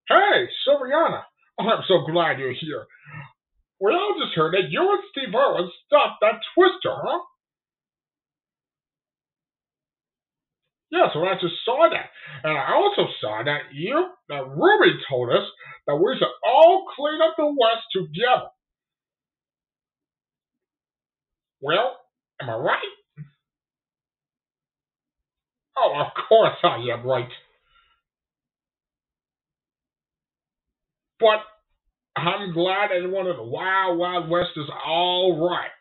Hey, Sylviana. I'm so glad you're here. We all just heard that you and Steve Irwin stopped that twister, huh? Yes, well, I just saw that. And I also saw that Ruby told us that we should all clean up the West together. Well, am I right? Oh, of course I am right. But I'm glad everyone in the Wild Wild West is all right.